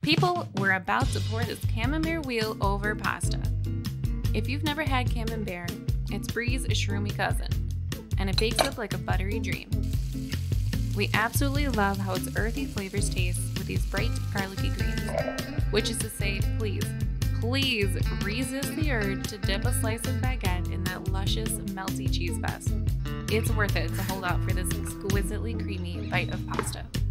People, we're about to pour this Camembert wheel over pasta. If you've never had Camembert, it's Brie's shroomy cousin, and it bakes up like a buttery dream. We absolutely love how its earthy flavors taste with these bright garlicky greens, which is to say, please resist the urge to dip a slice of baguette in that luscious, melty cheese fest. It's worth it to hold out for this exquisitely creamy bite of pasta.